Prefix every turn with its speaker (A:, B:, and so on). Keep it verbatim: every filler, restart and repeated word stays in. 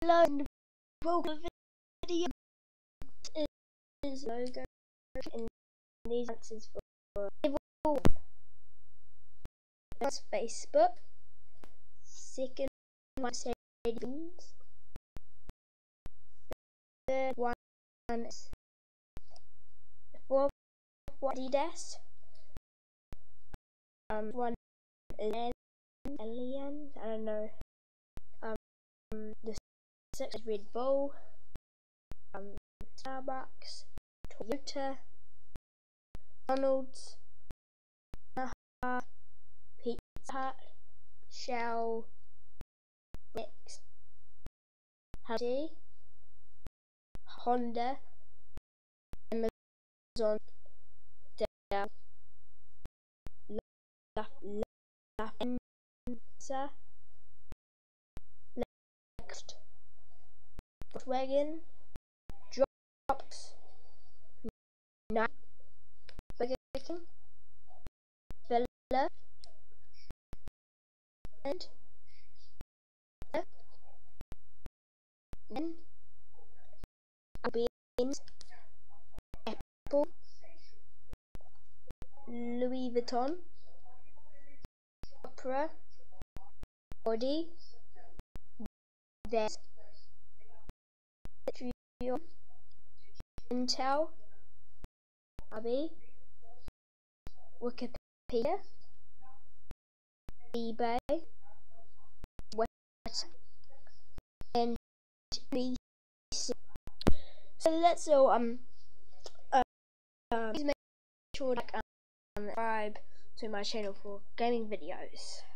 A: Hello and welcome to the video. This is logo and these answers for everyone. That's Facebook. Second one settings. Third one is fourth one Adidas. Um one is Alien. I don't know. Um the sixth is Red Bull. Um, Starbucks, Toyota, McDonald's, Yamaha, Pizza Hut, Shell, Next, Huddy, Honda, Amazon, Dell, Lufthansa, Next, Volkswagen, Drops, Nike, Burger King, Villa, and then Benz, Apple, Louis Vuitton, Opera, Audi, Vans, Intel, Abbey, Wikipedia, eBay, Website, and B C. So that's all. Um, uh, uh, please make sure to like, um, subscribe to my channel for gaming videos.